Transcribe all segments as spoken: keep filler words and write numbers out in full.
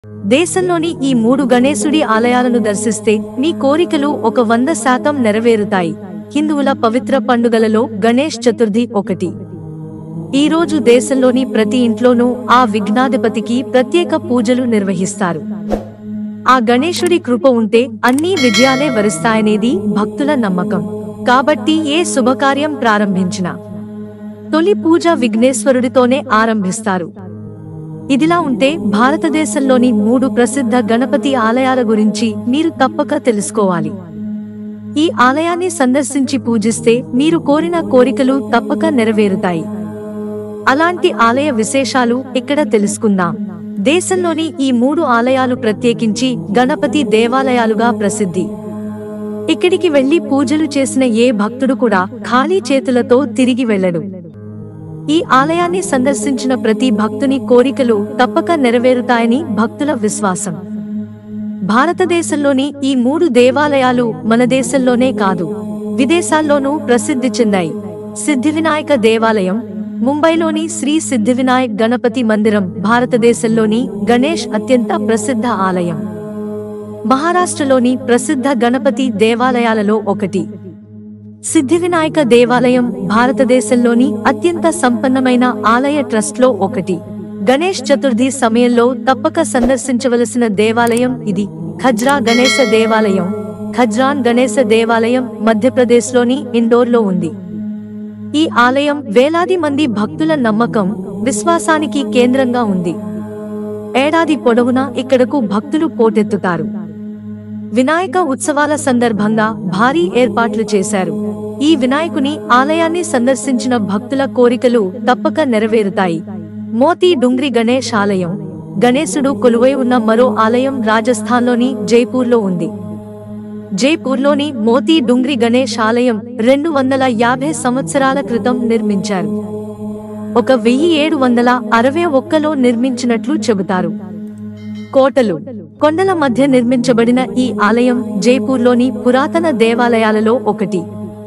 దేశంలోని ఈ మూడు గణేశుడి ఆలయాలను దర్శిస్తే మీ కోరికలు ఒక వంద శాతం నెరవేరుతాయి. హిందువుల పవిత్ర పండుగలలో గణేష్ చతుర్థి ఒకటి. ఈ రోజు దేశంలోని ప్రతి ఇంట్లోనూ ఆ విఘ్నాధిపతికి ప్రత్యేక పూజలు నిర్వహిస్తారు. ఆ గణేశుడి కృప ఉంటే అన్ని విజయాలే వరిస్తాయనేది భక్తుల నమ్మకం. కాబట్టి ఏ శుభకార్యం ప్రారంభించినా తొలి పూజ విఘ్నేశ్వరుడితోనే ఆరంభిస్తారు. ఇదిలా ఉంటే భారతదేశంలోని మూడు ప్రసిద్ధ గణపతి ఆలయాల గురించి మీరు తప్పక తెలుసుకోవాలి. ఈ ఆలయాన్ని సందర్శించి పూజిస్తే మీరు కోరిన కోరికలు తప్పక నెరవేరుతాయి. అలాంటి ఆలయ విశేషాలు ఇక్కడ తెలుసుకుందాం. దేశంలోని ఈ మూడు ఆలయాలు ప్రత్యేకించి గణపతి దేవాలయాలుగా ప్రసిద్ధి. ఇక్కడికి వెళ్లి పూజలు చేసిన ఏ భక్తుడు కూడా ఖాళీ చేతులతో తిరిగి వెళ్ళడు. ఈ ఆలయాన్ని సందర్శించిన ప్రతి భక్తుని కోరికలు తప్పక నెరవేరుతాయని భక్తుల విశ్వాసం. భారతదేశంలోని ఈ మూడు దేవాలయాలు మన దేశంలోనే కాదు, విదేశాల్లోనూ ప్రసిద్ధి చెందాయి. సిద్ధివినాయక దేవాలయం ముంబైలోని శ్రీ సిద్ధివినాయక్ గణపతి మందిరం భారతదేశంలోని గణేష్ అత్యంత ప్రసిద్ధ ఆలయం. మహారాష్ట్రలోని ప్రసిద్ధ గణపతి దేవాలయాలలో ఒకటి. సిద్ధివినాయక దేవాలయం భారతదేశంలోని అత్యంత సంపన్నమైన ఆలయ ట్రస్ట్లో ఒకటి. గణేష్ చతుర్థి సమయంలో తప్పక సందర్శించవలసిన దేవాలయం ఇది. ఖజ్రా గణేశ దేవాలయం ఖజ్రాన్ గణేశ దేవాలయం మధ్యప్రదేశ్లోని ఇండోర్లో ఉంది. ఈ ఆలయం వేలాది మంది భక్తుల నమ్మకం, విశ్వాసానికి కేంద్రంగా ఉంది. ఏడాది పొడవునా ఇక్కడకు భక్తులు పోటెత్తుతారు. వినాయక ఉత్సవాల సందర్భంగా భారీ ఏర్పాట్లు చేశారు. ఈ వినాయకుని ఆలయాన్ని సందర్శించిన భక్తుల కోరికలు తప్పక నెరవేరుతాయి. మోతీ డుంగ్రి గణేష్ ఆలయం గణేశుడు కొలువై ఉన్న మరో ఆలయం రాజస్థాన్లోని జైపూర్లో ఉంది. జైపూర్లోని మోతీ డుంగ్రి గణేష్ ఆలయం రెండు వందల యాభై సంవత్సరాల క్రితం నిర్మించారు. ఒక వెయ్యి ఏడు వందల అరవై ఒక్కలో నిర్మించినట్లు చెబుతారు. కోటలు, కొండల మధ్య నిర్మించబడిన ఈ ఆలయం జైపూర్లోని పురాతన దేవాలయాలలో ఒకటి.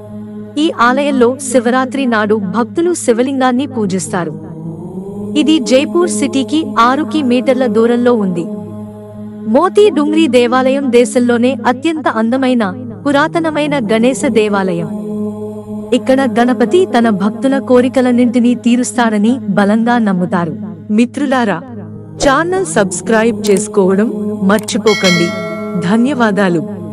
ఈ ఆలయంలో శివరాత్రి నాడు భక్తులు శివలింగాన్ని పూజిస్తారు. ఇది జైపూర్ సిటీకి ఆరు కిలోమీటర్ల దూరంలో ఉంది. మోతీ డుంగ్రి దేవాలయం దేశంలోనే అత్యంత అందమైన, పురాతనమైన గణేశ దేవాలయం. ఇక్కడ గణపతి తన భక్తుల కోరికలన్నింటినీ తీరుస్తాడని బలంగా నమ్ముతారు. మిత్రులారా, ఛానల్ సబ్స్క్రైబ్ చేసుకోవడం మర్చిపోకండి. ధన్యవాదాలు.